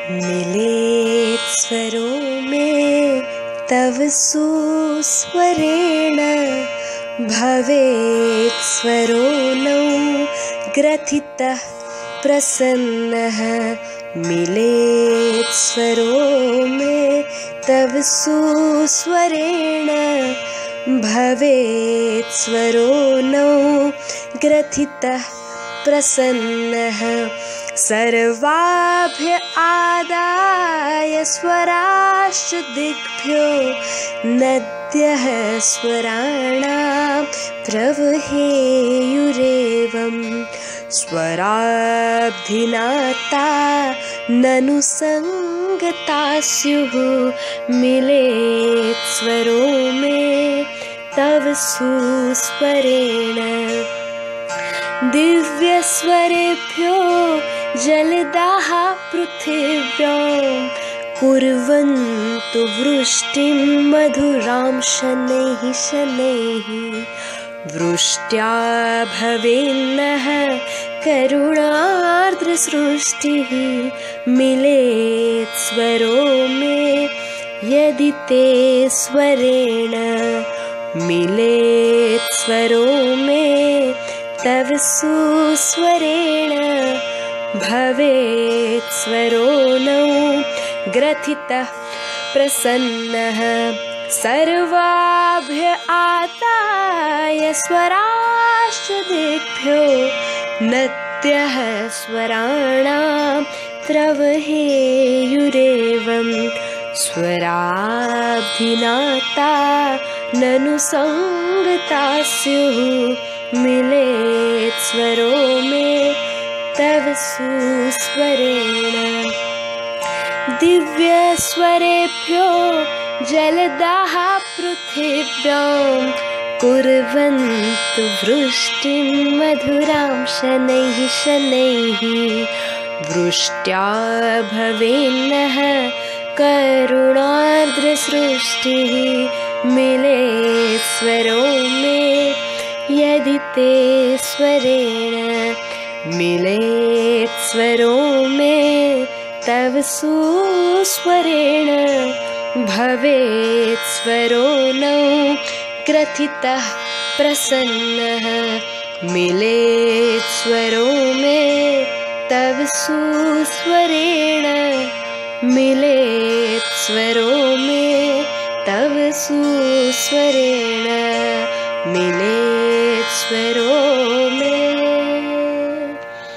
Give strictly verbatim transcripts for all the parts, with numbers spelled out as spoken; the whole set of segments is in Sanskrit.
मिलेत स्वरों में तव सुस्वरेण भवेत् स्वरो नौ ग्रथितः प्रसन्नः। मिलेत स्वरों में तव सुस्वरेण भवेत् स्वरो नौ ग्रथितः प्रसन्नः। सर्वाभ्य आदाय स्वराश्च दिग्भ्यो नद्यः स्वराणां प्रवहेयुरेवं। स्वराब्धिनाता ननु संगता स्युः। मिलेत स्वरों में तव सुस्वरेण। दिव्यस्वरेभ्यो जलदाः पृथिव्यां कुर्वन्तु वृष्टिं मधुरां शनैः शनैः। वृष्ट्या भवेन्नः करुणार्द्रसृष्टिः। मिलेत स्वरों में यदि ते स्वरेण। मिलेत स्वरों में तव सुस्वरेण भवेत् स्वरो नौ ग्रथितः प्रसन्नः। सर्वाभ्य आदाय स्वराश्च दिग्भ्यो नद्यः स्वराणां प्रवहेयुरेवं। स्वराब्धिनाता ननु संगता स्युः। मिलेत स्वरों में तव सुस्वरेण। दिव्यस्वरेभ्यो जलदाः पृथिव्यां कुर्वन्तु वृष्टिं मधुरां शनैः शनैः। वृष्ट्या भवेन्नः करुणार्द्रसृष्टिः। मिलेत स्वरों में यदि ते स्वरेण। मिलेत स्वरों में तव सुस्वरेण भवेत् स्वरो नौ ग्रथितः प्रसन्नः। मिलेत स्वरों में तव सुस्वरेण। मिलेत स्वरों में तव सुस्वरेण। मिलेत स्वरों में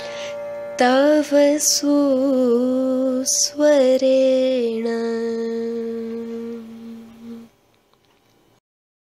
तव सुस्वरेण।